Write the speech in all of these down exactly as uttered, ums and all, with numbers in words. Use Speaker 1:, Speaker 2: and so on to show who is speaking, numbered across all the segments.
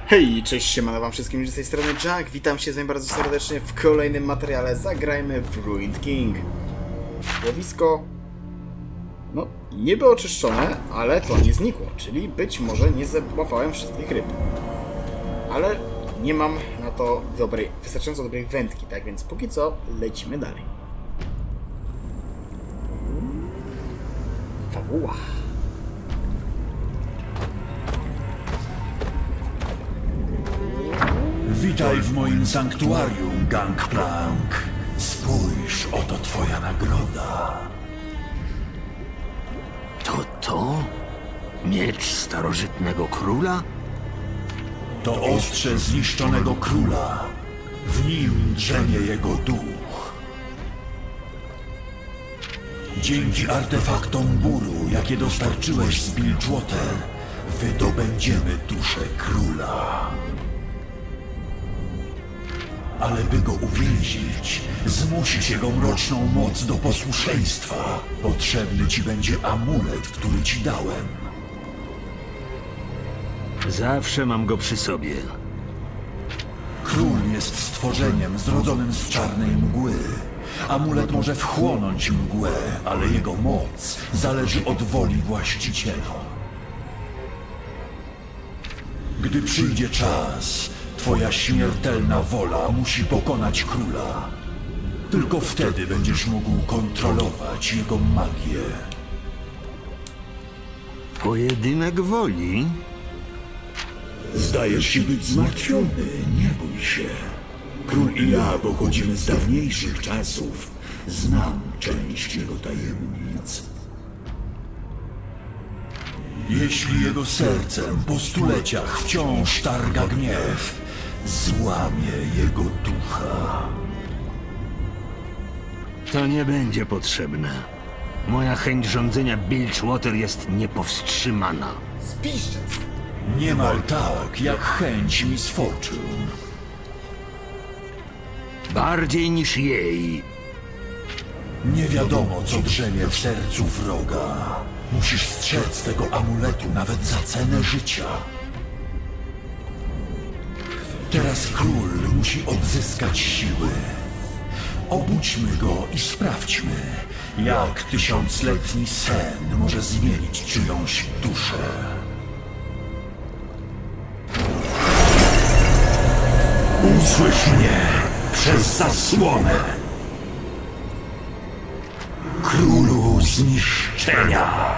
Speaker 1: Hej, cześć, siemano wam wszystkim, z tej strony Jack, witam się z wami bardzo serdecznie w kolejnym materiale. Zagrajmy w Ruined King. Łowisko, no, niby oczyszczone, ale to nie znikło, czyli być może nie złapałem wszystkich ryb. Ale nie mam na to dobrej, wystarczająco dobrej wędki, tak więc póki co lecimy dalej. Fabuła.
Speaker 2: Witaj w moim sanktuarium, Gangplank. Spójrz, oto twoja nagroda.
Speaker 3: To to? Miecz starożytnego króla?
Speaker 2: To ostrze zniszczonego króla. W nim drzemie jego duch. Dzięki artefaktom bólu, jakie dostarczyłeś z Bilgewater, wydobędziemy duszę króla. Ale by go uwięzić, zmusić jego mroczną moc do posłuszeństwa, potrzebny ci będzie amulet, który ci dałem.
Speaker 3: Zawsze mam go przy sobie.
Speaker 2: Król jest stworzeniem zrodzonym z czarnej mgły. Amulet może wchłonąć mgłę, ale jego moc zależy od woli właściciela. Gdy przyjdzie czas, twoja śmiertelna wola musi pokonać króla. Tylko wtedy będziesz mógł kontrolować jego magię.
Speaker 3: Pojedynek woli?
Speaker 2: Zdajesz się być zmartwiony, nie bój się. Król i ja pochodzimy z dawniejszych czasów. Znam część jego tajemnic. Jeśli jego sercem po stuleciach wciąż targa gniew, złamie jego ducha.
Speaker 3: To nie będzie potrzebne. Moja chęć rządzenia Bilgewater jest niepowstrzymana.
Speaker 1: Spiszczec.
Speaker 2: Niemal tak, jak chęć Miss Fortune.
Speaker 3: Bardziej niż jej.
Speaker 2: Nie wiadomo, co drzemie w sercu wroga. Musisz strzec tego amuletu nawet za cenę życia. Teraz król musi odzyskać siły. Obudźmy go i sprawdźmy, jak tysiącletni sen może zmienić czyjąś duszę. Usłysz mnie przez zasłonę. Królu zniszczenia.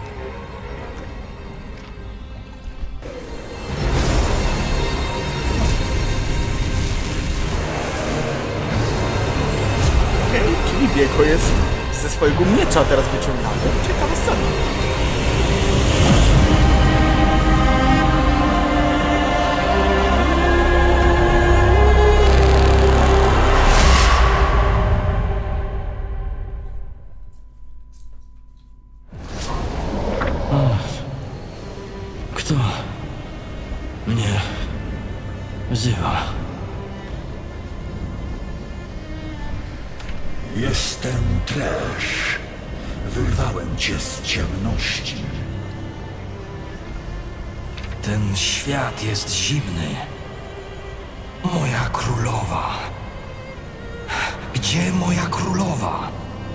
Speaker 1: Okej, okay, czyli Wieko jest ze swojego miecza teraz wyciągany. Ciekawa scena.
Speaker 4: Kto mnie wzywa?
Speaker 2: Jestem Trash. Wyrwałem cię z ciemności.
Speaker 4: Ten świat jest zimny. Moja królowa. Gdzie moja królowa?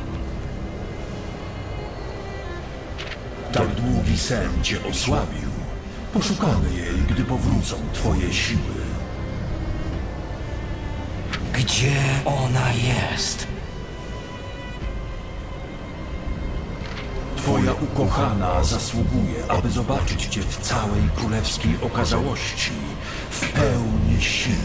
Speaker 2: Tak długi sen cię osłabił. Poszukamy jej, gdy powrócą twoje siły.
Speaker 4: Gdzie ona jest?
Speaker 2: Twoja ukochana zasługuje, aby zobaczyć cię w całej królewskiej okazałości, w pełni sił.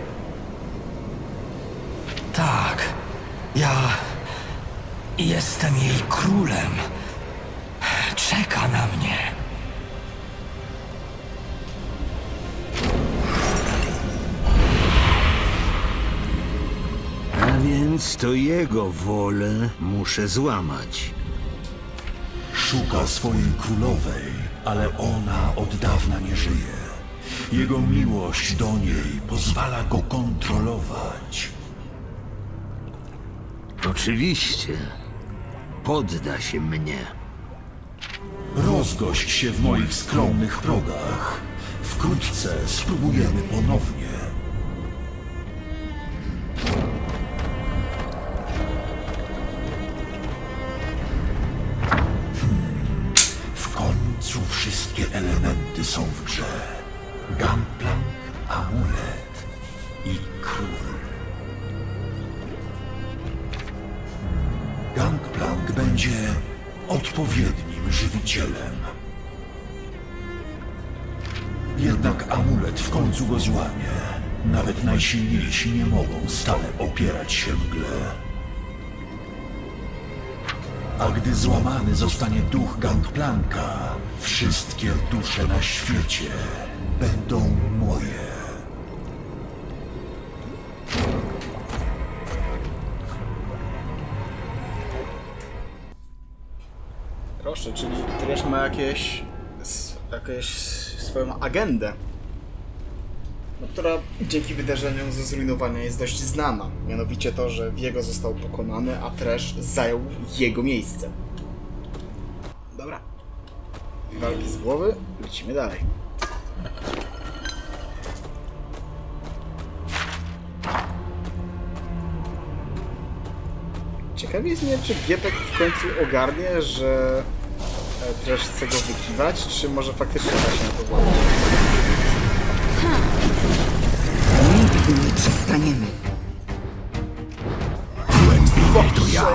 Speaker 4: Tak, ja jestem jej królem. Czeka na mnie.
Speaker 3: A więc to jego wolę muszę złamać.
Speaker 2: Szuka swojej królowej, ale ona od dawna nie żyje. Jego miłość do niej pozwala go kontrolować.
Speaker 3: Oczywiście. Podda się mnie.
Speaker 2: Rozgość się w moich skromnych progach. W Wkrótce spróbujemy ponownie. Hmm. W końcu wszystkie elementy są w grze. Gangplank, amulet i król. Gangplank będzie odpowiednim żywicielem. Jednak amulet w końcu go złamie. Nawet najsilniejsi nie mogą stale opierać się mgle. A gdy złamany zostanie duch Gangplanka, wszystkie dusze na świecie będą moje.
Speaker 1: Proszę, czyli Trish ma jakieś, jakieś swoją agendę, no, która dzięki wydarzeniom ze zrujnowania jest dość znana. Mianowicie to, że Viego został pokonany, a Trish zajął jego miejsce. Dobra. Walki z głowy, lecimy dalej. Ciekawie jest mnie, czy Gepek w końcu ogarnie, że Trish chce go wykiwać, czy może faktycznie da się na to włamać.
Speaker 5: Nigdy nie przestaniemy.
Speaker 3: To ja.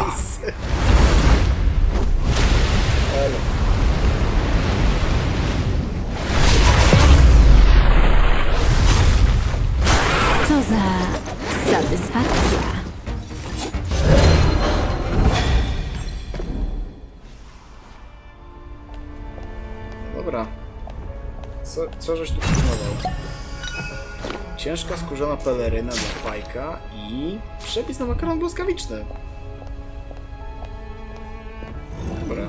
Speaker 6: Co za satysfakcja.
Speaker 1: Dobra. Co, co żeś tu przygotował? Ciężka skórzana peleryna dla Pajka i przepis na makaron błyskawiczny. Dobra.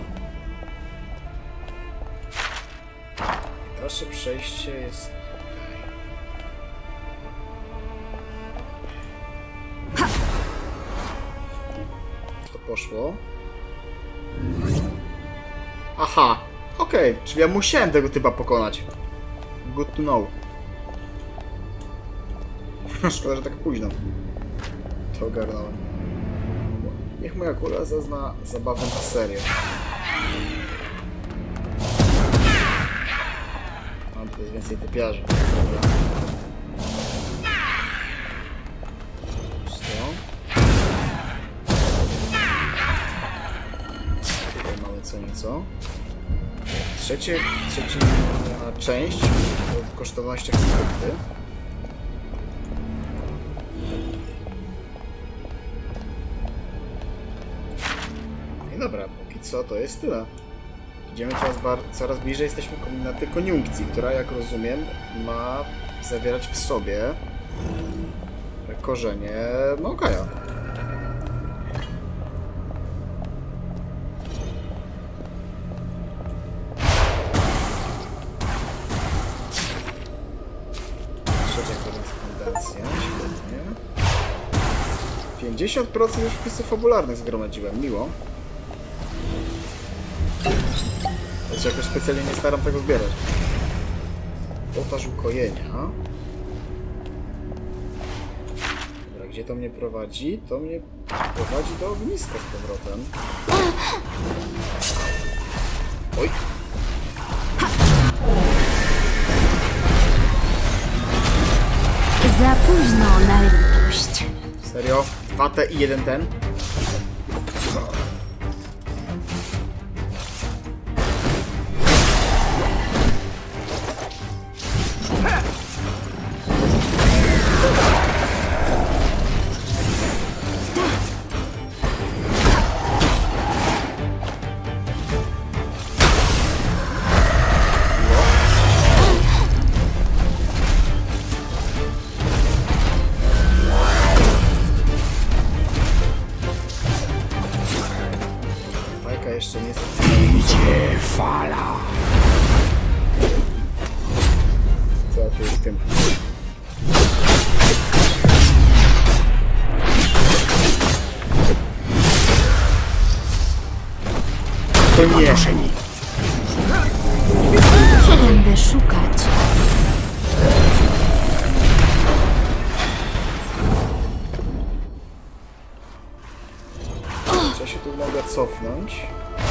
Speaker 1: Dalsze przejście jest tutaj. To poszło. Aha. Okej, okay, czyli ja musiałem tego typa pokonać. Good to know. Szkoda, że tak późno to ogarnąłem. Niech moja kula zazna zabawę na serię. Mam tutaj więcej typiarzy. Dobra. Tutaj mamy co nieco. Trzecie, trzecia część w kosztownościach skrypty. I dobra, póki co to jest tyle. Idziemy coraz, bar coraz bliżej, jesteśmy na tej koniunkcji, która, jak rozumiem, ma zawierać w sobie korzenie Maokaja. pięćdziesiąt procent już wpisów fabularnych zgromadziłem, miło. Choć jakoś specjalnie nie staram tego zbierać. Ołtarz ukojenia. Dobra, gdzie to mnie prowadzi? To mnie prowadzi do ogniska z powrotem. Oj!
Speaker 6: Za późno na litość.
Speaker 1: Serio? Dwa te i jeden ten? Jeszcze nie
Speaker 3: idzie fala.
Speaker 1: Co tu jest z tym? To nie.
Speaker 6: Będę szukać.
Speaker 1: Czy ja się tu mogę cofnąć?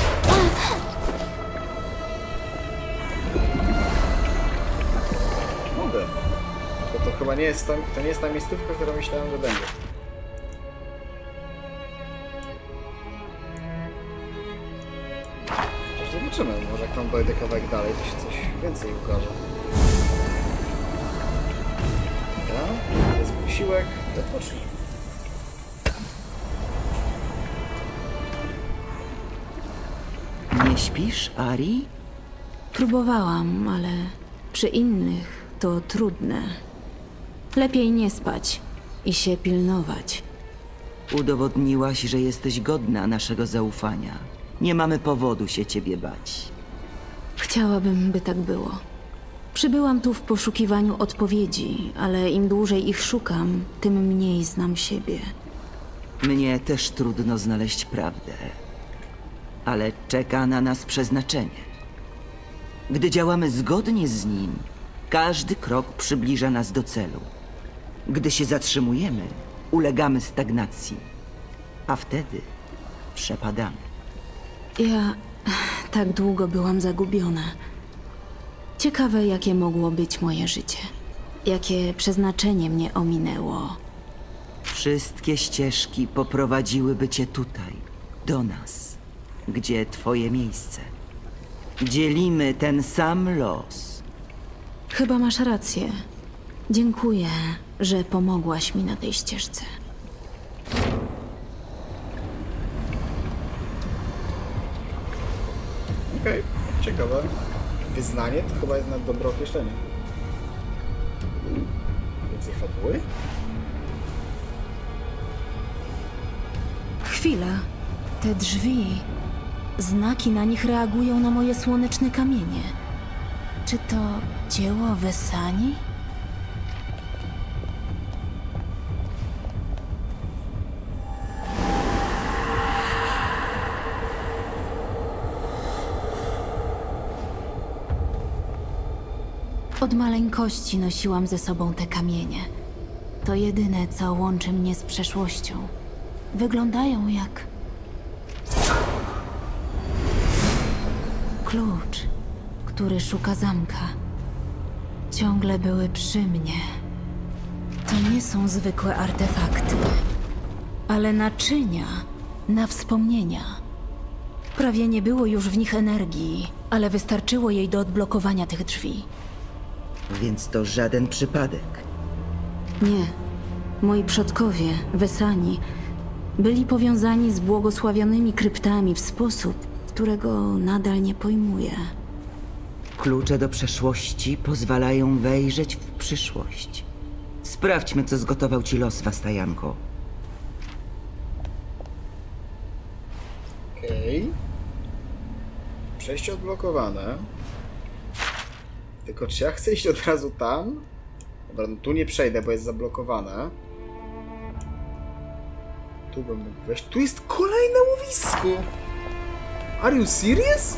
Speaker 1: Mogę. To, to chyba nie jest ta, to nie jest ta miejscówka, którą myślałem, że będzie. Chociaż zobaczymy, może jak tam dojdę kawałek dalej, to się coś więcej ukaże. Dobra, to jest posiłek, to pocznij.
Speaker 5: Nie śpisz, Ari?
Speaker 6: Próbowałam, ale przy innych to trudne. Lepiej nie spać i się pilnować.
Speaker 5: Udowodniłaś, że jesteś godna naszego zaufania. Nie mamy powodu się ciebie bać.
Speaker 6: Chciałabym, by tak było. Przybyłam tu w poszukiwaniu odpowiedzi, ale im dłużej ich szukam, tym mniej znam siebie.
Speaker 5: Mnie też trudno znaleźć prawdę. Ale czeka na nas przeznaczenie. Gdy działamy zgodnie z nim, każdy krok przybliża nas do celu. Gdy się zatrzymujemy, ulegamy stagnacji, a wtedy przepadamy.
Speaker 6: Ja tak długo byłam zagubiona. Ciekawe, jakie mogło być moje życie. Jakie przeznaczenie mnie ominęło.
Speaker 5: Wszystkie ścieżki poprowadziłyby cię tutaj, do nas, gdzie twoje miejsce. Dzielimy ten sam los.
Speaker 6: Chyba masz rację. Dziękuję, że pomogłaś mi na tej ścieżce.
Speaker 1: Okej, okay, ciekawe. Wyznanie to chyba jest na dobre określenie. Więcej fabuły?
Speaker 6: Chwila. Te drzwi. Znaki na nich reagują na moje słoneczne kamienie. Czy to dzieło Wysani? Od maleńkości nosiłam ze sobą te kamienie. To jedyne, co łączy mnie z przeszłością. Wyglądają jak... klucz, który szuka zamka. Ciągle były przy mnie. To nie są zwykłe artefakty, ale naczynia na wspomnienia. Prawie nie było już w nich energii, ale wystarczyło jej do odblokowania tych drzwi.
Speaker 5: Więc to żaden przypadek.
Speaker 6: Nie. Moi przodkowie, Wysani, byli powiązani z błogosławionymi kryptami w sposób, którego nadal nie pojmuję.
Speaker 5: Klucze do przeszłości pozwalają wejrzeć w przyszłość. Sprawdźmy, co zgotował ci los, Wastajanko.
Speaker 1: Okej. Okay. Przejście odblokowane. Tylko czy ja chcę iść od razu tam? Dobra, no tu nie przejdę, bo jest zablokowane. Tu bym mógł wejść. Tu jest kolejne łowisko! Are you serious?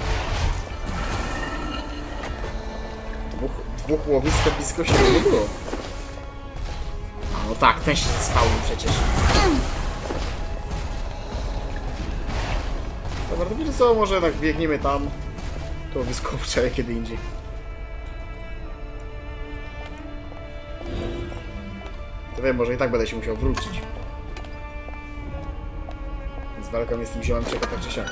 Speaker 1: Dwóch, dwóch łowiska blisko siebie nie było. A no tak, ten się spał przecież. Dobra, to wiecie co, może tak biegniemy tam. To łowisko obczaj kiedy indziej. To wiem, może i tak będę się musiał wrócić. Więc walka mnie z tym ziołem czeka tak czy siak.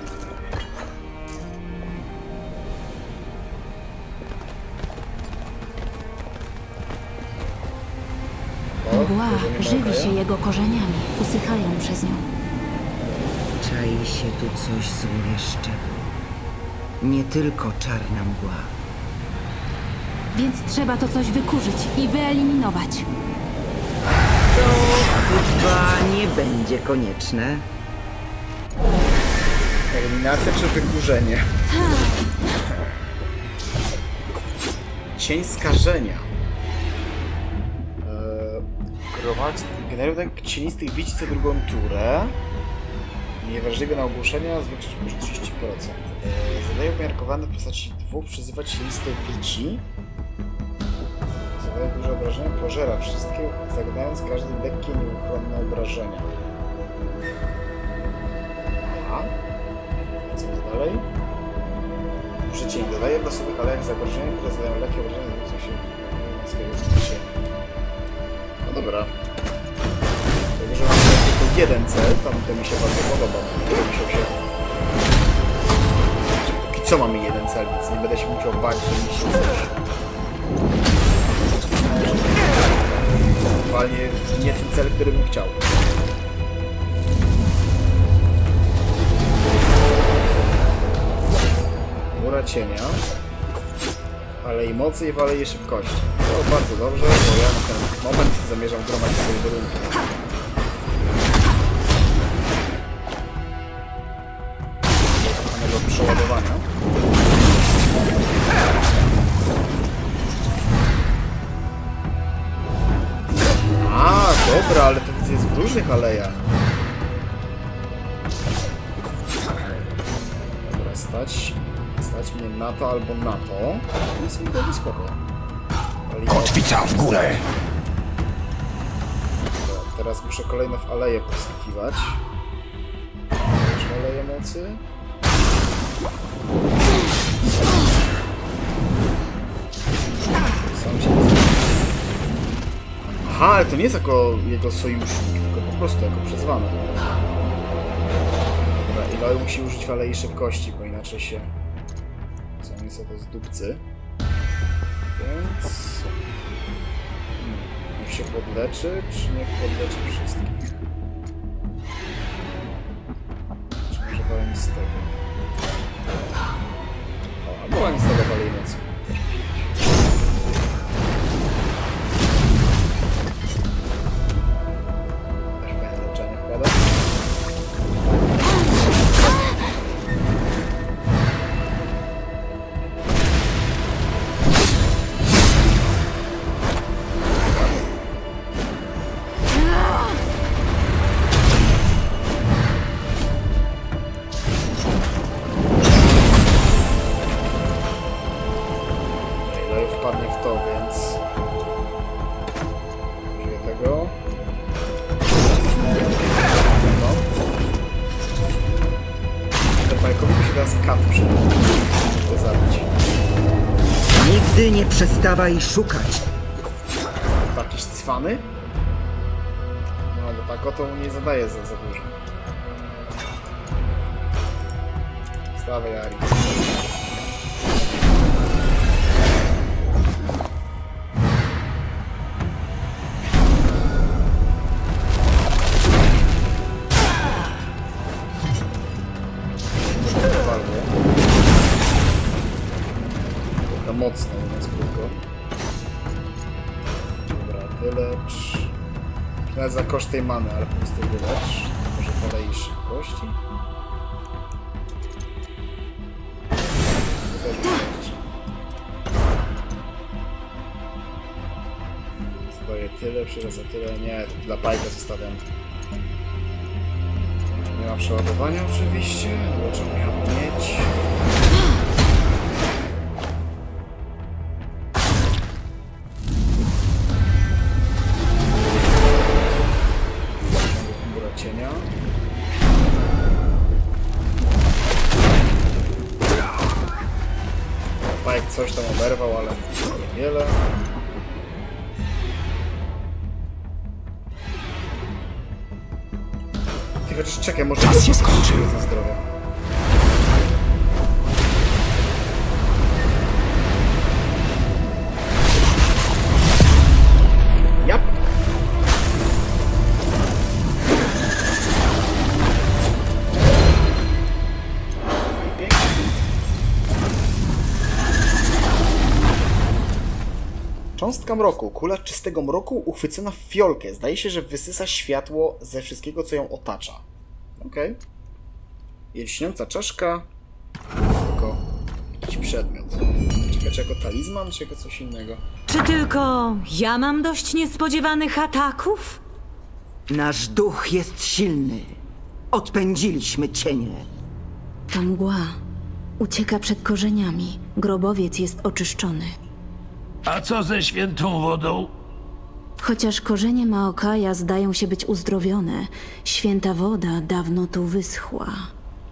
Speaker 6: Mgła żywi się jego korzeniami, usychają przez nią.
Speaker 5: Czai się tu coś złowieszczego. Nie tylko czarna mgła.
Speaker 6: Więc trzeba to coś wykurzyć i wyeliminować.
Speaker 5: To chyba nie będzie konieczne.
Speaker 1: Eliminacja czy wykurzenie? Cień skażenia. Gromadź generuje tak cienistych wici co drugą turę. Niewrażliwe na ogłoszenia zwiększyć już trzydzieści procent. Eee, zadaje umiarkowane w postaci dwóch przyzywać cieniste wici. Zadaje duże obrażenia, pożera wszystkie, zagadając każde lekkie, nieuchronne obrażenia. A. Co jest dalej? Przecień. Dodaje w losowych alejach zagrożenia, które zadają lekkie obrażenia, co się... No dobra. Także mam tylko jeden cel, tam to mi się bardzo podoba. Musiał się... Póki co mamy jeden cel, więc nie będę się musiał bać, że mi się coś... Normalnie nie ten cel, który bym chciał. Mura cienia. Ale i mocy i wale i szybkości. To bardzo dobrze, bo ja na ten moment zamierzam gromadzić sobie warunki. Do przeładowania. A, dobra, ale to widzę jest w różnych alejach. Dobra, stać, stać mnie na to albo na to. To jest mi bardzo spoko.
Speaker 2: Kotwica w górę!
Speaker 1: Dobra, teraz muszę kolejne w aleje poskakiwać. Już aleje mocy. Sam się nie znam. Aha, ale to nie jest jako jego sojusznik, tylko po prostu jako przyzwany. Dobra, Eloy musi użyć alei szybkości, bo inaczej się... Co oni są to z dupcy. Więc... Hmm. Niech się podleczy, czy niech podleczy wszystkich? Czy może walę nic z tego? O, albo walę nic z tego walej mocy.
Speaker 5: Nigdy nie przestawaj szukać.
Speaker 1: Jakiś cwany? No bo tak oto nie zadaje za, za dużo. Stawaj, Ari. Mocno, mówiąc krótko. Dobra, wylecz. Nawet za koszt tej many, ale po prostu wylecz. Może dalej i szybkości. Też wylecz. Zdaję tyle, przylecę tyle. Nie, to dla bajka zostawiam. Nie ma przeładowania oczywiście, bo czemu miałem mieć. Coś tam oberwał, ale niewiele. Ty chociaż czekaj, może
Speaker 2: czas się skończył.
Speaker 1: Za zdrowie. Jap. Cząstka mroku. Kula czystego mroku uchwycona w fiolkę. Zdaje się, że wysysa światło ze wszystkiego, co ją otacza. Okej. Okay. Jelśniąca czaszka. Tylko jakiś przedmiot. Czekaj, czy jako talizman, czy jako coś innego?
Speaker 7: Czy tylko ja mam dość niespodziewanych ataków?
Speaker 5: Nasz duch jest silny. Odpędziliśmy cienie.
Speaker 6: Ta mgła ucieka przed korzeniami. Grobowiec jest oczyszczony.
Speaker 3: A co ze świętą wodą?
Speaker 6: Chociaż korzenie Maokaja zdają się być uzdrowione, święta woda dawno tu wyschła.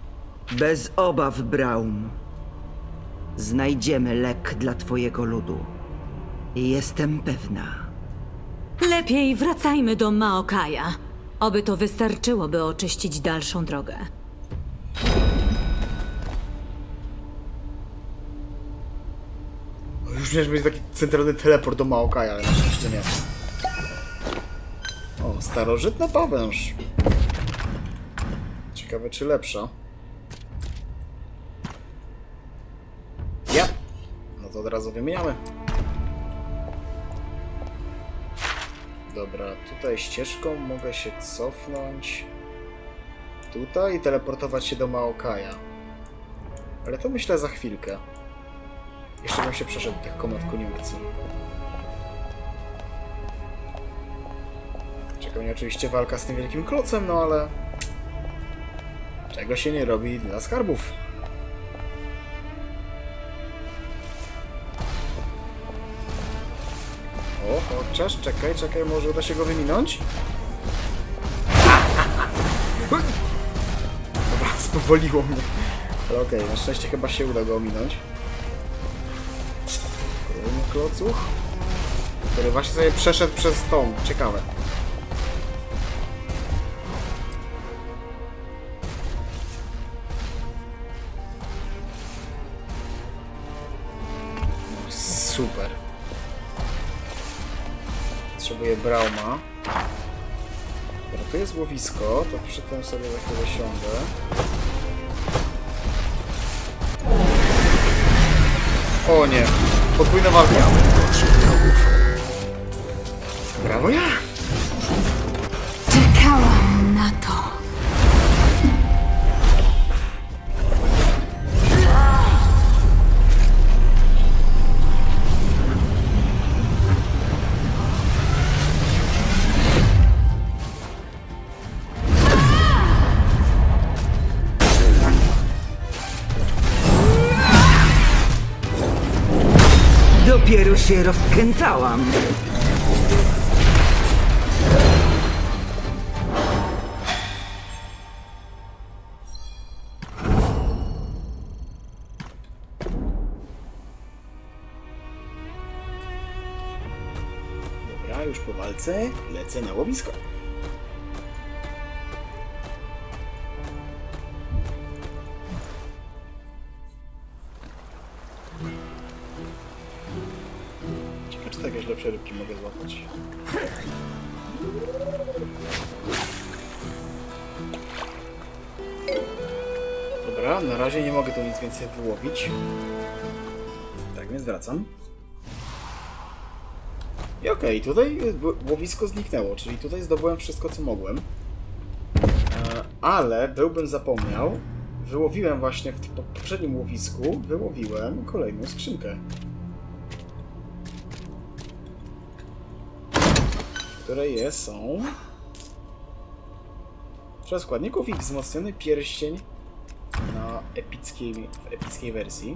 Speaker 5: Bez obaw, Braum. Znajdziemy lek dla twojego ludu. Jestem pewna.
Speaker 7: Lepiej wracajmy do Maokaja. Oby to wystarczyło, by oczyścić dalszą drogę.
Speaker 1: Już miałeś mieć taki centralny teleport do Maokaja, ale na szczęście nie. O, starożytna pawęż. Ciekawe, czy lepsza. Ja. No to od razu wymieniamy. Dobra, tutaj ścieżką mogę się cofnąć. Tutaj i teleportować się do Maokaja. Ale to myślę za chwilkę. Jeszcze bym się przeszedł tych komand koniunkcji. Czeka mnie oczywiście walka z tym wielkim klocem, no ale... czego się nie robi dla skarbów. O, chociaż, czekaj, czekaj, może uda się go wyminąć? Dobra, spowoliło mnie. Ale okej, okay, na szczęście chyba się uda go ominąć. Kolejny klocuch, który właśnie sobie przeszedł przez tą. Ciekawe. No, super. Potrzebuję Brauma. Dobra, tu jest łowisko, to przy tym sobie za chwilę siądę. O nie, podwójna walka. Brawo ja!
Speaker 6: Czekałam na to.
Speaker 5: Dopiero się rozkręcałam.
Speaker 1: Dobra, już po walce lecę na łowisko. Czy jakieś lepsze rybki mogę złapać? Dobra, na razie nie mogę tu nic więcej wyłowić. Tak więc wracam. I okej, okay, tutaj łowisko zniknęło, czyli tutaj zdobyłem wszystko, co mogłem. Ale byłbym zapomniał, wyłowiłem właśnie w poprzednim łowisku, wyłowiłem kolejną skrzynkę. Które je są przez składników i wzmocniony pierścień na epickiej, w epickiej wersji.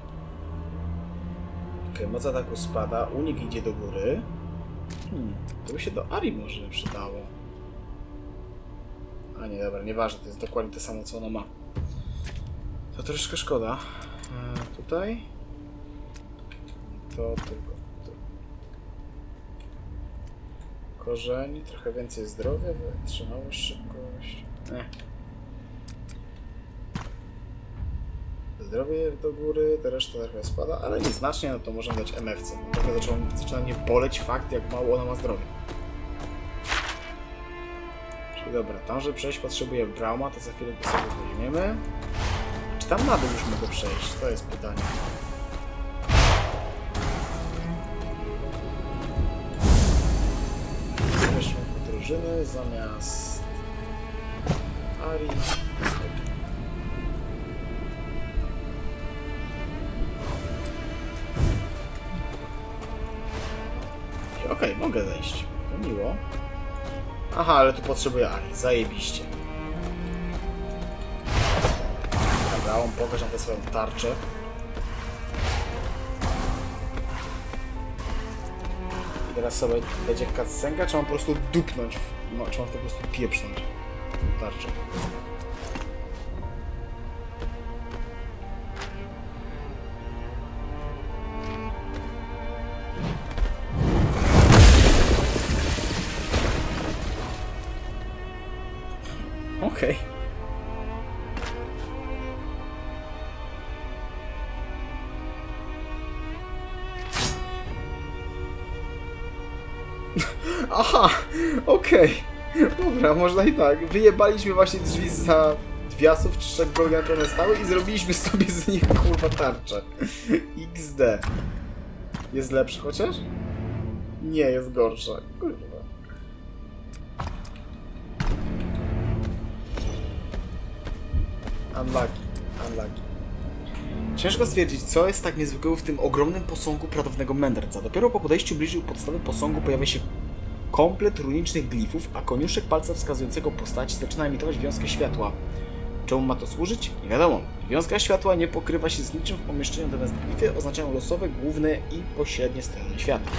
Speaker 1: Ok, moc ataku spada, unik idzie do góry. Hmm, to by się do Ari może przydało. A nie, dobra, nieważne, to jest dokładnie to samo, co ona ma. To troszkę szkoda. E, tutaj to tylko korzeń, trochę więcej zdrowia, wytrzymałość, szybkość. Eh. Zdrowie do góry, ta reszta trochę spada, ale nieznacznie, no to możemy dać em ef ce. Trochę zaczął, zaczyna mnie boleć fakt, jak mało ona ma zdrowia. Czyli dobra, tam, żeby przejść, potrzebuję Brauma, to za chwilę go sobie weźmiemy. Czy tam na dół już mogę przejść? To jest pytanie. Drużyny zamiast Ari. Okej, okay, mogę zejść. To miło. Aha, ale tu potrzebuję Ari. Zajebiście. Dobra, on pokaże na tę swoją tarczę. I teraz sobie będzie cutscenka, czy mam po prostu dupnąć, no, czy mam to po prostu pieprznąć tarczę. Okej. Aha, okej. Dobra, można i tak. Wyjebaliśmy właśnie drzwi za dwiasów, czy czegokolwiek one stały i zrobiliśmy sobie z nich kurwa tarczę. iks de. Jest lepszy chociaż? Nie, jest gorsza. Kurwa. Unlucky, unlucky. Ciężko stwierdzić, co jest tak niezwykłego w tym ogromnym posągu pradawnego mędrca. Dopiero po podejściu bliżej u podstawy posągu pojawia się komplet runicznych glifów, a koniuszek palca wskazującego postaci zaczyna emitować wiązkę światła. Czemu ma to służyć? Nie wiadomo. Wiązka światła nie pokrywa się z niczym w pomieszczeniu, natomiast glify oznaczają losowe, główne i pośrednie strony światła.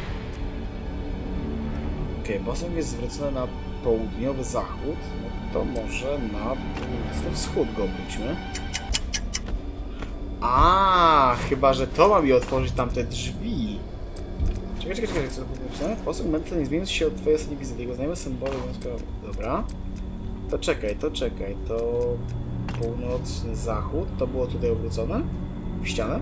Speaker 1: Okej, okay, posąg jest zwrócony na południowy zachód, no to może na północny wschód go obróćmy. A, chyba że to ma mi otworzyć tamte drzwi. Czekaj, czekaj, czekaj, co to napisane? Posąg mędrca nie zmienił się od twojej ostatniej wizyty. Jego znajomy symbole wiązkowe. Dobra. To czekaj, to czekaj, to północny zachód, to było tutaj obrócone? W ścianę?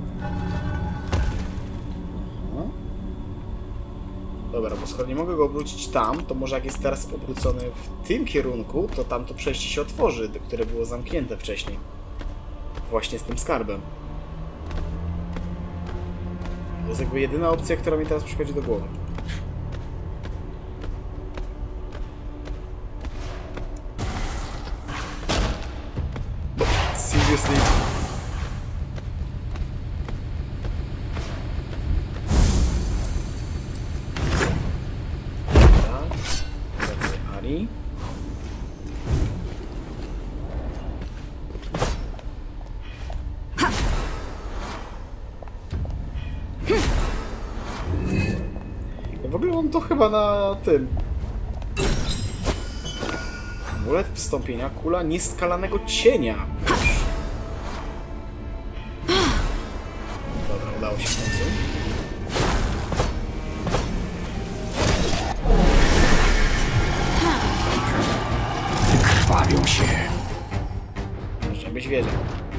Speaker 1: No. Dobra, bo skoro nie mogę go obrócić tam, to może jak jest teraz obrócony w tym kierunku, to tam to przejście się otworzy, które było zamknięte wcześniej. Właśnie z tym skarbem. To jest jakby jedyna opcja, która mi teraz przychodzi do głowy. Seriously. Dobra. Wracaj Ari. Ja w ogóle mam to chyba na tym. Amulet wstąpienia, kula nieskalanego cienia. Dobra, udało się w końcu.
Speaker 2: Wykrwawią się.
Speaker 1: Może byś wiedział.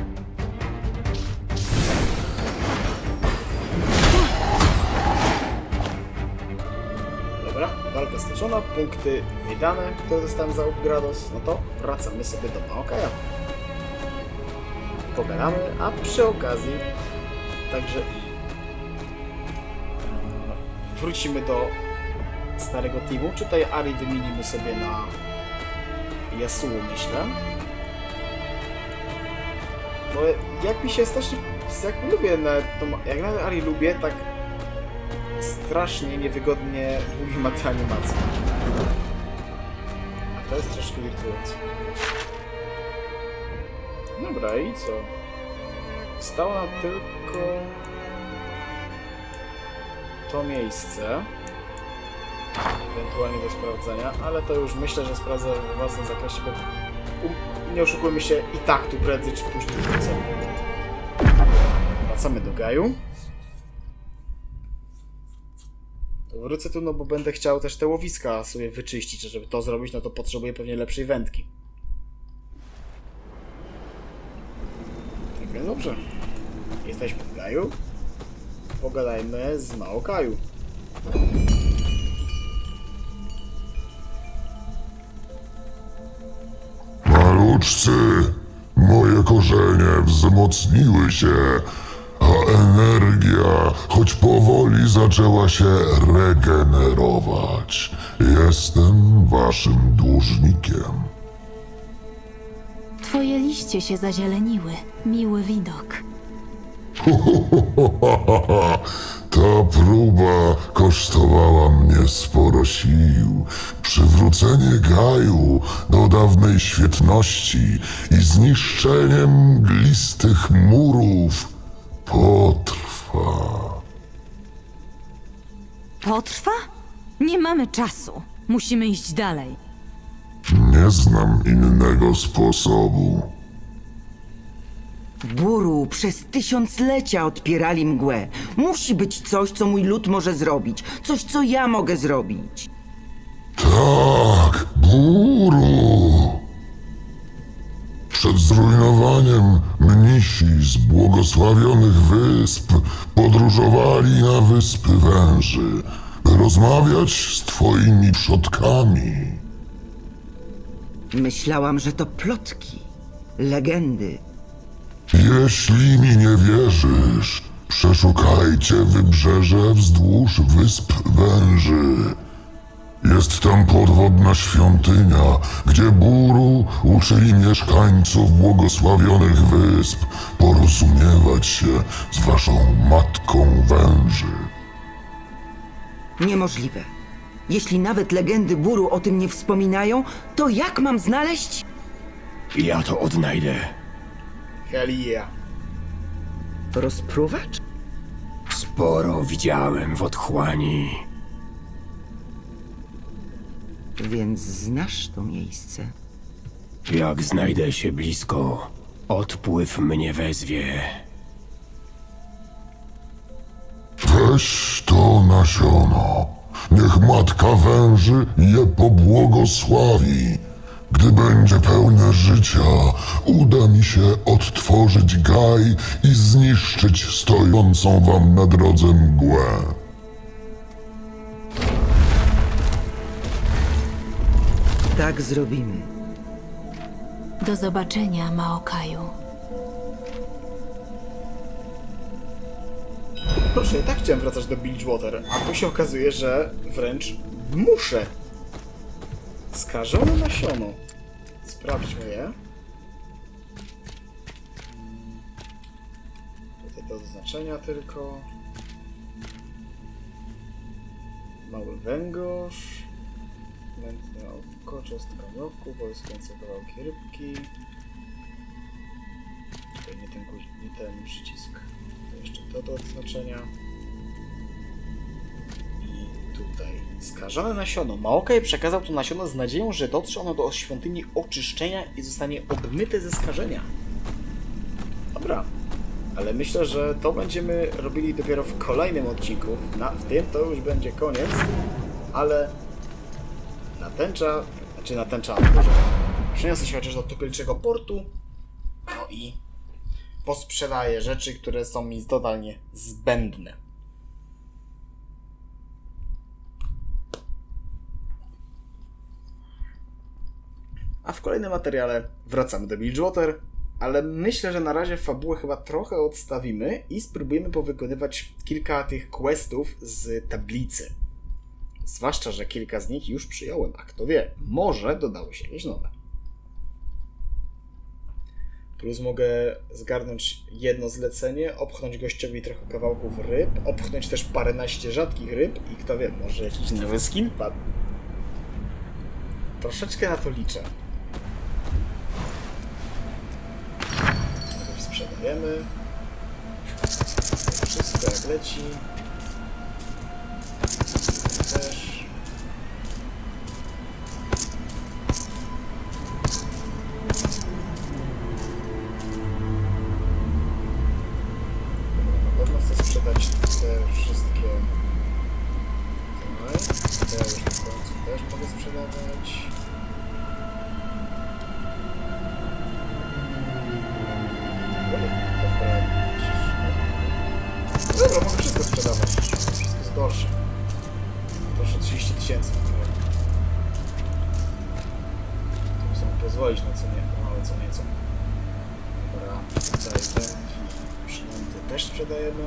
Speaker 1: Dobra, walka stoczona, punkty wydane, które dostałem za Upgrados, no to wracamy sobie do Maokaja. Pogadamy, a przy okazji także i wrócimy do starego teamu. Czy tutaj Ari wymienimy sobie na Yasuo, myślę. Bo jak mi się strasznie, jak lubię, na to, jak na Ari lubię, tak strasznie niewygodnie ujma te animacje. A to jest troszkę irytujące. Dobra, i co? Stało nam tylko to miejsce. Ewentualnie do sprawdzenia, ale to już myślę, że sprawdzę w własnym zakresie, bo nie oszukujmy się, i tak tu prędzej czy później wrócę. Wracamy do Gaju. Wrócę tu, no bo będę chciał też te łowiska sobie wyczyścić, a żeby to zrobić, no to potrzebuję pewnie lepszej wędki. Tak więc dobrze. Jesteśmy w Gaju. Pogadajmy z Maokaju.
Speaker 8: Maluczcy, moje korzenie wzmocniły się, a energia, choć powoli, zaczęła się regenerować. Jestem waszym dłużnikiem.
Speaker 6: Twoje liście się zazieleniły. Miły widok.
Speaker 8: Ta próba kosztowała mnie sporo sił. Przywrócenie Gaju do dawnej świetności i zniszczenie mglistych murów potrwa.
Speaker 7: Potrwa? Nie mamy czasu. Musimy iść dalej.
Speaker 8: Nie znam innego sposobu.
Speaker 5: Buru przez tysiąclecia odpierali mgłę. Musi być coś, co mój lud może zrobić. Coś, co ja mogę zrobić.
Speaker 8: Tak, Buru. zrujnowaniem mnisi z błogosławionych wysp podróżowali na wyspy węży, by rozmawiać z twoimi przodkami.
Speaker 5: Myślałam, że to plotki, legendy.
Speaker 8: Jeśli mi nie wierzysz, przeszukajcie wybrzeże wzdłuż wysp węży. Jest tam podwodna świątynia, gdzie Buru uczyli mieszkańców błogosławionych wysp porozumiewać się z waszą matką węży.
Speaker 5: Niemożliwe. Jeśli nawet legendy Buru o tym nie wspominają, to jak mam znaleźć?
Speaker 4: Ja to odnajdę.
Speaker 1: Hell yeah.
Speaker 5: Rozpruwacz?
Speaker 4: Sporo widziałem w otchłani.
Speaker 5: Więc znasz to miejsce.
Speaker 4: Jak znajdę się blisko, odpływ mnie wezwie.
Speaker 8: Weź to nasiono. Niech matka węży je pobłogosławi. Gdy będzie pełne życia, uda mi się odtworzyć Gaj i zniszczyć stojącą wam na drodze mgłę.
Speaker 5: Tak zrobimy.
Speaker 6: Do zobaczenia, Maokaju.
Speaker 1: Proszę, ja tak chciałem wracać do Bilgewater, a tu się okazuje, że wręcz muszę. Skażone nasiono. Sprawdźmy je. Tutaj do zaznaczenia tylko. Mały węgorz. Mętne oko, cząstka mroku, połyskujące kawałki rybki. Tutaj nie ten, nie ten przycisk. To jeszcze to do odznaczenia. I tutaj. Skażone nasiono. Maokaj przekazał to nasiono z nadzieją, że dotrze ono do świątyni oczyszczenia i zostanie obmyte ze skażenia. Dobra. Ale myślę, że to będziemy robili dopiero w kolejnym odcinku. Na, w tym to już będzie koniec. Ale natęcza, znaczy natęcza, przeniosę się chociaż do Tukulczego portu. No i posprzedaję rzeczy, które są mi totalnie zbędne. A w kolejnym materiale wracamy do Bilgewater, ale myślę, że na razie fabułę chyba trochę odstawimy i spróbujemy powykonywać kilka tych questów z tablicy. Zwłaszcza, że kilka z nich już przyjąłem, a kto wie, może dodały się jakieś nowe. Plus mogę zgarnąć jedno zlecenie, opchnąć gościowi trochę kawałków ryb, opchnąć też paręnaście rzadkich ryb i kto wie, może jakiś nowy skin padł. Troszeczkę na to liczę. Najpierw sprzedajemy. Wszystko jak leci. Też. Na pewno chcę sprzedać te wszystkie. Tutaj. Te już na końcu też mogę sprzedawać. Dobra, mogę wszystko sprzedawać. Wszystko jest gorsze. Proszę, trzydzieści tysięcy. To muszę sobie pozwolić na co nie, małe co nieco. Dobra, tutaj wędki przynęty też sprzedajemy.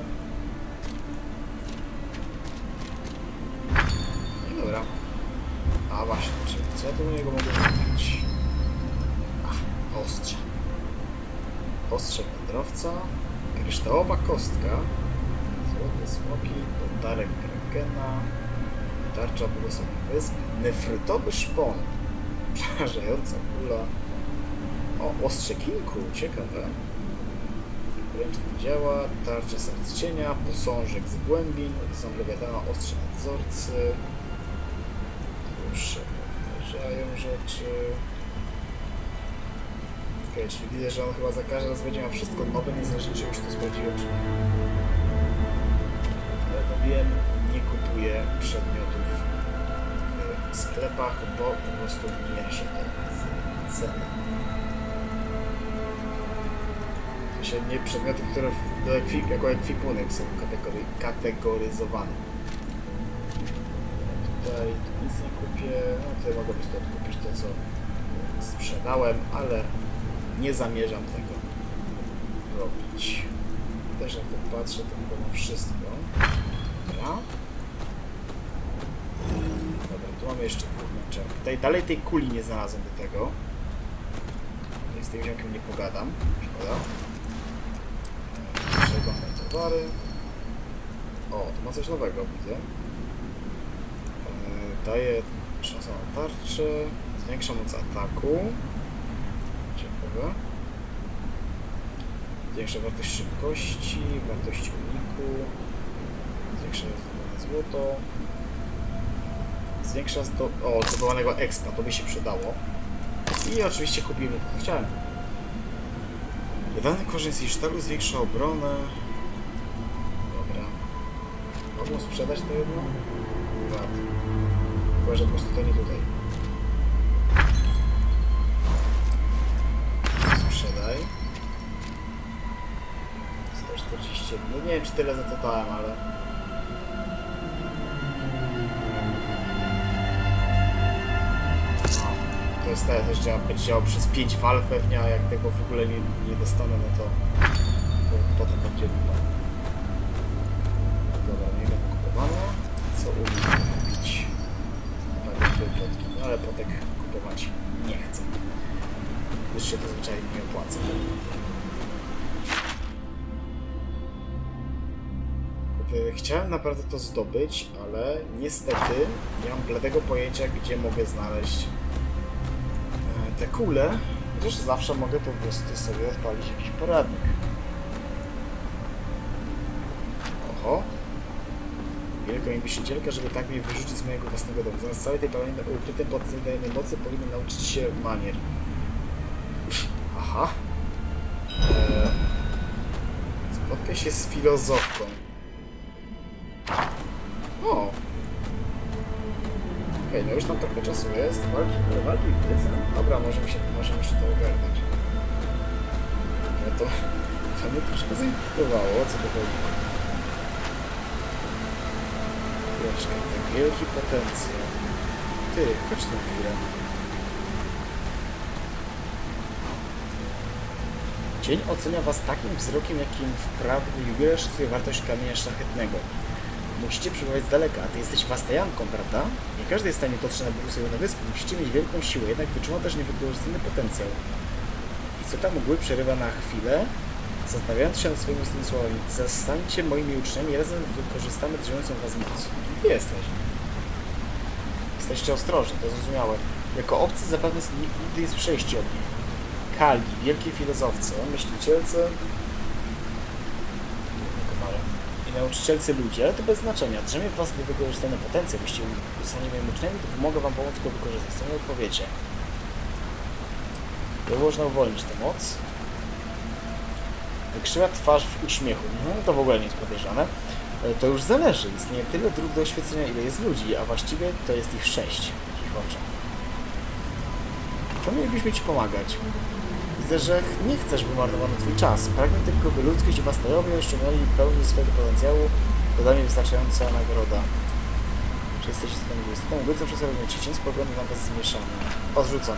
Speaker 1: No i dobra. A właśnie, czyli co ja tu u niego mogę kupić? Ach, ostrze. Ostrze wędrowca. Kryształowa kostka. Złote smoki, podarek krakena, tarcza błogosławionych wysp, nefrytowy szpon, przerażająca kula, o, ostrze kinku, ciekawe, ręczna działa, tarcza serc cienia, posążek z głębin, są lewiatana, ostrze nadzorcy, już powtarzają rzeczy. Okej, czyli widzę, że on chyba za każdym razem będzie miał wszystko nowe, niezależnie czy już to sprawdziłem, czy nie. Wiem, nie kupuję przedmiotów w sklepach, bo po prostu mija się to z ceną. Właśnie nie przedmioty, które w, do ekwip, jako ekwipunek są kategory, kategoryzowane. Tutaj nic nie kupię, no tutaj mogę po prostu odkupić to, co sprzedałem, ale nie zamierzam tego robić. Też jak to patrzę, to chyba na wszystko. Dobra. Dobra, tu mamy jeszcze kurczę. Tutaj dalej tej kuli nie znalazłem do tego. Z tym ziomkiem nie pogadam. Szkoda. Przeglądam towary. O, tu ma coś nowego, widzę. Daje szansę na tarczę. Zwiększa moc ataku. Ciekawe. Zwiększa wartość szybkości, wartość uniku. Zwiększa złoto. Zwiększa zdo o, zdobywanego expa, to by się przydało. I oczywiście kupimy to, co chciałem. Dodany korzeń z sztalu zwiększa obronę. Dobra. Mogą sprzedać to jedno? Tak. Chyba, że po prostu to nie tutaj. Sprzedaj. sto czterdzieści. No nie wiem, czy tyle za to dałem, ale... To jest też działa, będzie działał przez pięć walk pewnie, a jak tego w ogóle nie, nie dostanę, no to, to potem będzie lipa. Dobra, nie wiem kupowane. Co umiem kupić? Plotki, no ale potek kupować nie chcę. Już się to zwyczajnie nie opłaca. Chciałem naprawdę to zdobyć, ale niestety nie mam bladego pojęcia, gdzie mogę znaleźć te kule, chociaż zawsze mogę po prostu sobie odpalić jakiś poradnik. Oho. Wielką niebieścielkę, żeby tak mnie wyrzucić z mojego własnego domu. Zamiast całej tej pełnej ukrytym potencjalnej mocy powinien nauczyć się manier. Aha. Eee. Spotkaj się z filozofką. O! Okej, okay, no już tam trochę czasu jest. Walki, walki, wiedzę. Dobra, możemy się, możemy się to ogarnąć. No to, to mnie troszkę zainteresowało, co to chodzi. Troszkę, tak wielki potencjał. Ty, chodź tu chwilę. Dzień ocenia was takim wzrokiem, jakim wprawdzie jubiler szacuje wartość kamienia szlachetnego. Musicie przybywać z daleka, a ty jesteś wastajanką, prawda? Nie każdy jest w stanie dotrzeć na błogosławione wyspy. Musicie mieć wielką siłę, jednak wyczuwa też niewykorzystany potencjał. I co tam mgły przerywa na chwilę, zastanawiając się nad swoimi ostatnimi słowami. Zostańcie moimi uczniami, razem wykorzystamy drżącą was moc. Gdzie jesteś? Jesteście ostrożni, to zrozumiałe. Jako obcy zapewne nigdy nie słyszeliście o nich. Kali, wielkiej filozofce, myślicielce i nauczycielcy ludzie, ale to bez znaczenia. Drzemie w was niewykorzystany potencjał. Jeśli zostanie moimi uczniami, to pomogę wam pomóc go wykorzystać. Co mi odpowiecie? Jak można uwolnić tę moc? Wykrzywa twarz w uśmiechu. No to w ogóle nie jest podejrzane. To już zależy. Istnieje tyle dróg do oświecenia, ile jest ludzi, a właściwie to jest ich sześć w ich oczach. Czemu mielibyśmy ci pomagać? Widzę, że nie chcesz, by marnowano twój czas. Pragnę tylko, by ludzkość i wastajowie osiągnęli pełni swojego potencjału. Doda mi wystarczająca nagroda. Czy jesteście sprawiedliwi? Z tą ulicą przez cień spoglądu na was zmieszany. Odrzucam.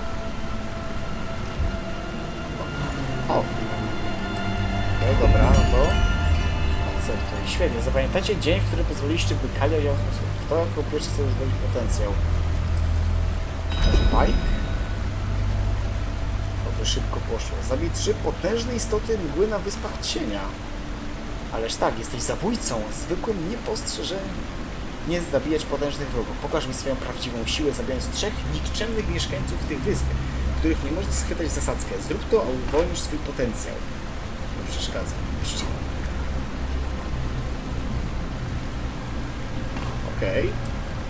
Speaker 1: O! No dobra, no to... Akceptuj. Świetnie. Zapamiętajcie dzień, w którym pozwoliliście, by Kalia ją... Kto jako pierwszy sobie zdobyć potencjał? Pike? Szybko poszło. Zabij trzy potężne istoty mgły na wyspach cienia. Ależ tak, jesteś zabójcą. Zwykłym niepostrzeżeniem nie zabijać potężnych wrogów. Pokaż mi swoją prawdziwą siłę, zabijając trzech nikczemnych mieszkańców tych wysp, których nie możesz schwytać w zasadzkę. Zrób to, a uwolnisz swój potencjał. Nie przeszkadza. Okej. Okay.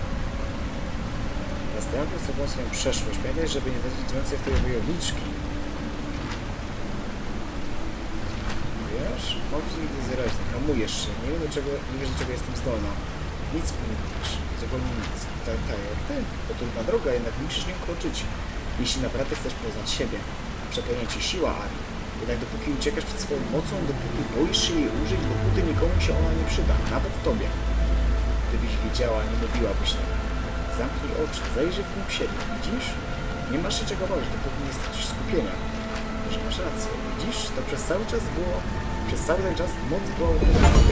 Speaker 1: Zastanawiam sobie swoją przeszłość. Pamiętaj, żeby nie zacząć więcej w tej wojowniczki. Możesz nigdy zerać, hamujesz się, nie wiem do czego, nie wiesz do czego jestem zdolna. Nic mi nie mówisz, zupełnie nic. Tak, tak jak ty, to trudna droga, jednak musisz nią kroczyć, jeśli naprawdę chcesz poznać siebie. Przepłynie ci siła, Ari. Jednak dopóki uciekasz przed swoją mocą, dopóki boisz się jej użyć, dopóty nikomu się ona nie przyda, nawet tobie. Gdybyś wiedziała, nie mówiłabyś tak. Zamknij oczy, zajrzyj w głąb siebie, widzisz? Nie masz się czego bać, dopóki nie stracisz skupienia. Może masz rację, widzisz? To przez cały czas było... Przez cały ten czas moc była ukryta w tobie.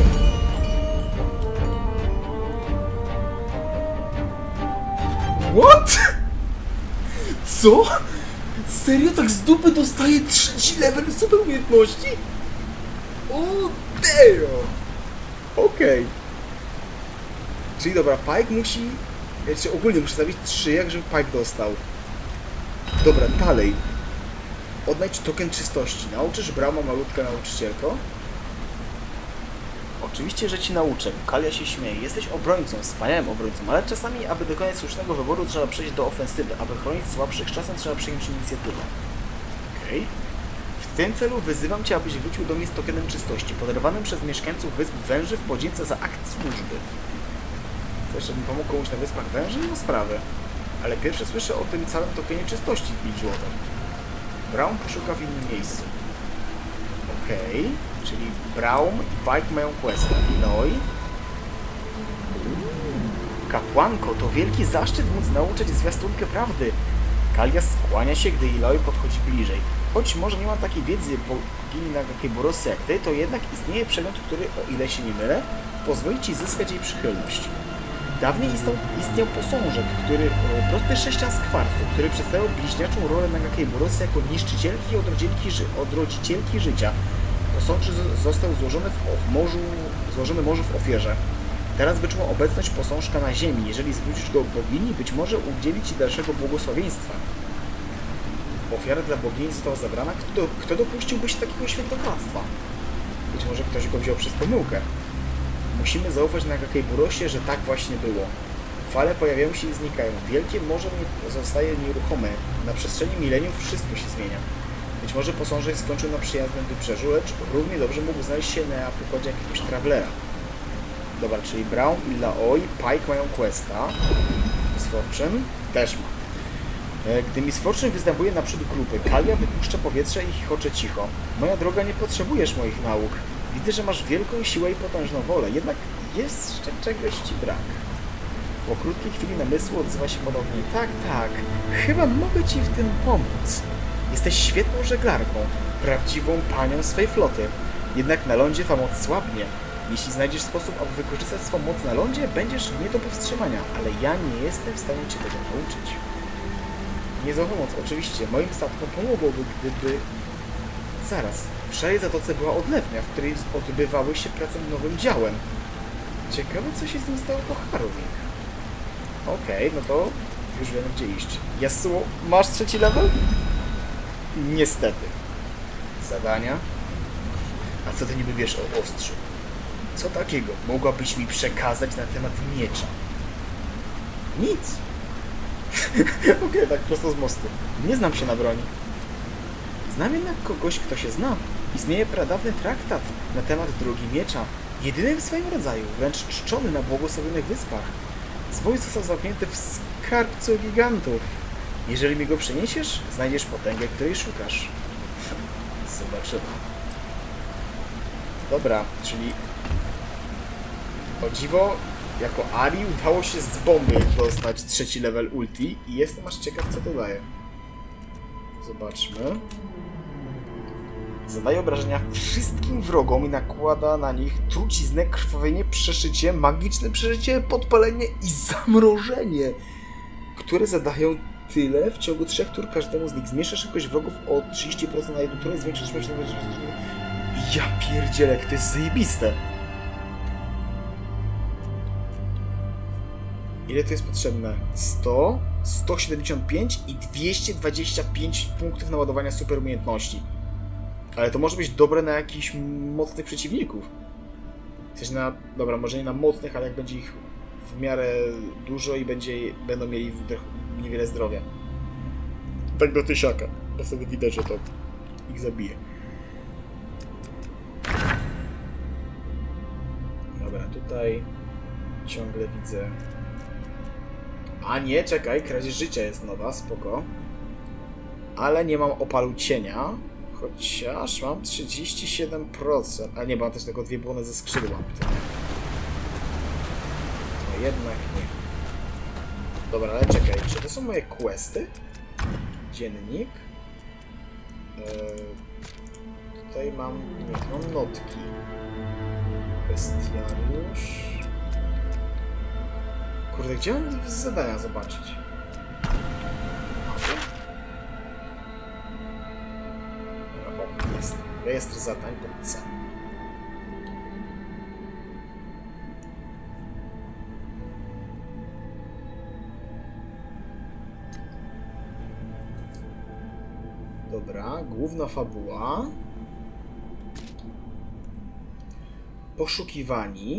Speaker 1: What? Co? Serio? Tak z dupy dostaje trzeci level super umiejętności? O, damn! Okej. Okay. Czyli dobra, Pike musi... Znaczy ogólnie muszę zabić trzy, jak żeby Pike dostał. Dobra, dalej. Odnajdź token czystości. Nauczysz Brauma, malutka nauczycielko? Oczywiście, że ci nauczę. Kalia się śmieje. Jesteś obrońcą, wspaniałym obrońcą, ale czasami, aby dokonać słusznego wyboru, trzeba przejść do ofensywy. Aby chronić słabszych, czasem trzeba przyjąć inicjatywę. Okej. Okay. W tym celu wyzywam cię, abyś wrócił do mnie z tokenem czystości, podarowanym przez mieszkańców Wysp Węży w podzięce za akt służby. Chcesz, żebym pomógł komuś na Wyspach Węży? Nie ma sprawy. Ale pierwsze słyszę o tym całym tokenie czystości w Bridgewater. Braum poszuka w innym miejscu. Okej. Okay. Czyli Braum i Pike mają questa. Eloy. Kapłanko, to wielki zaszczyt móc nauczyć zwiastunkę prawdy. Kalia skłania się, gdy Eloy podchodzi bliżej. Choć może nie ma takiej wiedzy bogini Nagakiborosy jak ty, to jednak istnieje przedmiot, który, o ile się nie mylę, pozwoli ci zyskać jej przychylność. Dawniej istniał, istniał posążek, który, prosty sześcian z kwarcu, który przedstawiał bliźniaczą rolę Nagakiborosy jako niszczycielki i odrodzicielki, ży, odrodzicielki życia. Posąg został złożony w, w morzu, złożony morzu w ofierze. Teraz wyczuła obecność posążka na ziemi. Jeżeli zwrócisz go bogini, być może udzieli ci dalszego błogosławieństwa. Ofiara dla bogini została zabrana. Kto, kto dopuściłby się takiego świętokradztwa? Być może ktoś go wziął przez pomyłkę. Musimy zaufać Nagakiburosie, że tak właśnie było. Fale pojawiają się i znikają. Wielkie morze nie zostaje nieruchome. Na przestrzeni mileniów wszystko się zmienia. Być może posążek skończył na przyjaznym wybrzeżu, lecz równie dobrze mógł znaleźć się na przykładzie jakiegoś trawlera. Dobra, czyli Braum i Laoi, Pike mają questa. Miss Fortune też ma. Gdy Miss Fortune występuje naprzód grupy, Kalia wypuszcza powietrze i chichocze cicho. Moja droga, nie potrzebujesz moich nauk. Widzę, że masz wielką siłę i potężną wolę, jednak jeszcze czegoś ci brak. Po krótkiej chwili namysłu odzywa się ponownie. Tak, tak, chyba mogę ci w tym pomóc. Jesteś świetną żeglarką, prawdziwą panią swej floty. Jednak na lądzie ta moc słabnie. Jeśli znajdziesz sposób, aby wykorzystać swą moc na lądzie, będziesz nie do powstrzymania, ale ja nie jestem w stanie cię tego nauczyć. Nie za pomoc, oczywiście. Moim statkom pomogłoby, gdyby... Zaraz. W szarej zatoce była odlewnia, w której odbywały się prace nad nowym działem. Ciekawe, co się z nim stało po Harrowing. Okej, okay, no to już wiemy, gdzie iść. Yasuo, masz trzeci level? Niestety. Zadania? A co ty niby wiesz o ostrzu? Co takiego mogłabyś mi przekazać na temat miecza? Nic. Okej, okay, tak prosto z mostu. Nie znam się na broni. Znam jednak kogoś, kto się zna. Istnieje pradawny traktat na temat drogi miecza. Jedyny w swoim rodzaju, wręcz czczony na błogosławionych wyspach. Zwój został zamknięty w skarbcu gigantów. Jeżeli mi go przeniesiesz, znajdziesz potęgę, której szukasz. Zobaczymy. Dobra, czyli... O dziwo, jako Ari udało się z bomby dostać trzeci level ulti i jestem aż ciekaw, co to daje. Zobaczmy. Zadaje obrażenia wszystkim wrogom i nakłada na nich truciznę, krwawienie, przeszycie, magiczne przeżycie, podpalenie i zamrożenie, które zadają tyle w ciągu trzech tur każdemu z nich. Zmniejsza szybkość wrogów o trzydzieści procent na jedną turę, zwiększa śmierć na Ja pierdzielę, to jest zajebiste. Ile to jest potrzebne? sto, sto siedemdziesiąt pięć i dwieście dwadzieścia pięć punktów naładowania super umiejętności. Ale to może być dobre na jakichś mocnych przeciwników. W sensie na... Dobra, może nie na mocnych, ale jak będzie ich w miarę dużo i będzie, będą mieli niewiele zdrowia. Tak do tysiaka. Bo wtedy widać, że to ich zabije. Dobra, tutaj ciągle widzę... A nie, czekaj, kradzież życia jest nowa, spoko. Ale nie mam opalu cienia. Chociaż mam trzydzieści siedem procent. A nie, mam też tylko dwie błony ze skrzydła. No jednak nie. Dobra, ale czekaj, czy to są moje questy? Dziennik. Eee, tutaj mam... nie, mam notki. Bestiariusz. Kurde, gdzie mam zadania zobaczyć? O, jest. Rejestr zadań pod C. Dobra, główna fabuła. Poszukiwani.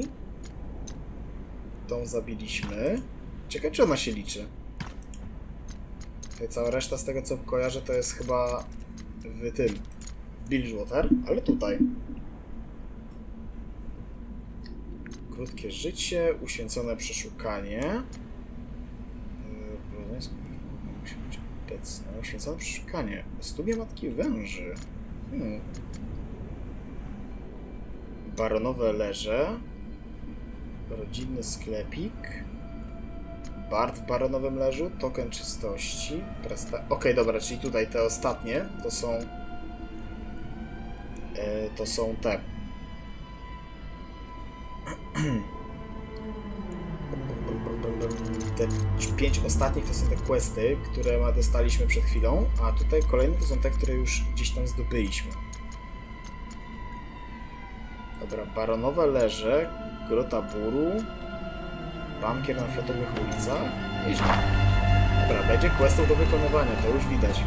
Speaker 1: Tą zabiliśmy. Ciekawe, czy ona się liczy. Tutaj cała reszta z tego, co kojarzę, to jest chyba w tym, w Bilgewater, ale tutaj. Krótkie życie, uświęcone przeszukanie. Musi być obecne. Uświęcone przeszukanie. Studia Matki Węży. Hmm. Baronowe leże. Rodzinny sklepik. Bard w baronowym leżu. Token czystości. Presta... Okej, okay, dobra, czyli tutaj te ostatnie to są... Yy, to są te... Te pięć ostatnich to są te questy, które dostaliśmy przed chwilą, a tutaj kolejne to są te, które już gdzieś tam zdobyliśmy. Dobra, baronowe leże, grota buru, bankier na flotowych ulicach. Nieźle. Dobra, będzie questów do wykonywania, to już widać.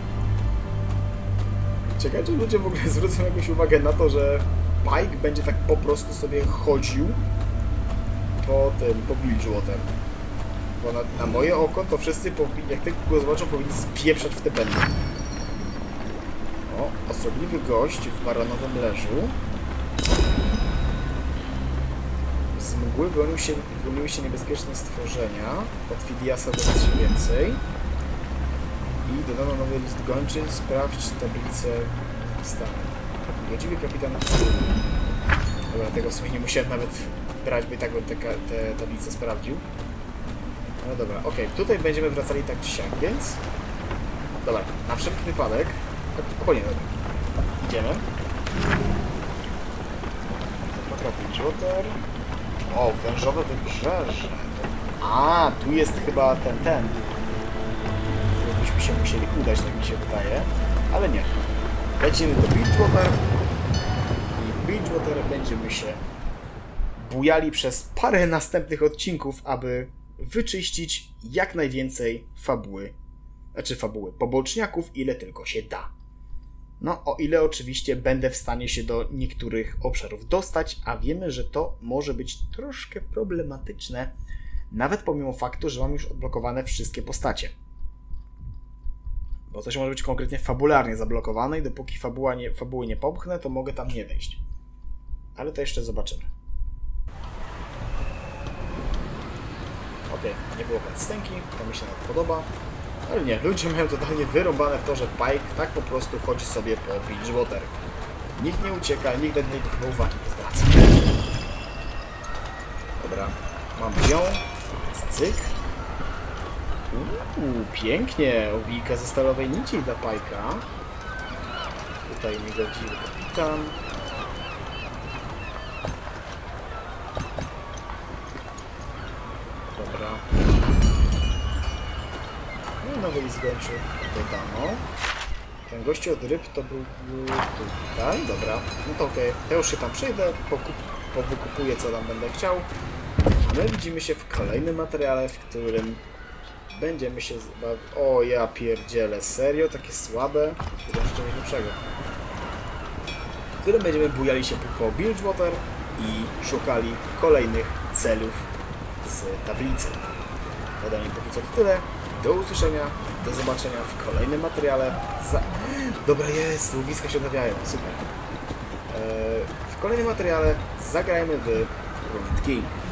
Speaker 1: Ciekawe, czy ludzie w ogóle zwrócą jakąś uwagę na to, że Pike będzie tak po prostu sobie chodził po tym, po Bilgewater. Bo na, na moje oko to wszyscy powinni, jak tylko go zobaczą, powinni spieprzać w te będy. O, osobliwy gość w baronowym leżu. Z mgły wyłoniły się, wyłoniły się niebezpieczne stworzenia. Od Fidiasa dowiesz się więcej. I dodano nowy list gończy. Sprawdź tablicę stanu. Godziwy kapitan... Dobra, tego w sumie nie musiałem nawet brać, bo i tak bym te, te tablice sprawdził. No dobra, okej. Okay. Tutaj będziemy wracali tak czy siak, więc... Dobra, na wszelki wypadek... Spokojnie, dobra. Idziemy. Bilgewater. O, wężowe wybrzeże. A, tu jest chyba ten, ten. Tu byśmy się musieli udać, tak mi się wydaje. Ale nie. Lecimy do Bilgewater. I Bilgewater będziemy się bujali przez parę następnych odcinków, aby wyczyścić jak najwięcej fabuły. Znaczy fabuły, poboczniaków, ile tylko się da. No, o ile oczywiście będę w stanie się do niektórych obszarów dostać, a wiemy, że to może być troszkę problematyczne, nawet pomimo faktu, że mam już odblokowane wszystkie postacie. Bo coś może być konkretnie fabularnie zablokowane i dopóki fabuła nie, fabuły nie popchnę, to mogę tam nie wejść. Ale to jeszcze zobaczymy. Okej, okay, nie było cutscenki, to mi się nawet podoba. Ale nie, ludzie mają totalnie wyrąbane w to, że Pike tak po prostu chodzi sobie po Bilgewater. Nikt nie ucieka, nikt do niego chyba uwagi nie zwraca. Dobra, mamy ją. Cyk. Uuu, pięknie. Owika ze stalowej nici dla Pike'a. Tutaj niegodziwy kapitan. Dobra. No i nowy list gończy dodano. Ten gościu od ryb to był tutaj. Dobra. No to okej. Okay. Ja już się tam przejdę, powykupuję co tam będę chciał. A my widzimy się w kolejnym materiale, w którym będziemy się zbawić. O ja pierdzielę, serio? Takie słabe? Chyba z czegoś lepszego. W którym będziemy bujali się po Bilgewater i szukali kolejnych celów z tablicy. Ode mnie póki co to tyle. Do usłyszenia, do zobaczenia w kolejnym materiale. Za... Dobra, jest, łowiska się odnawiają, super. Eee, w kolejnym materiale zagrajmy w Ruined King.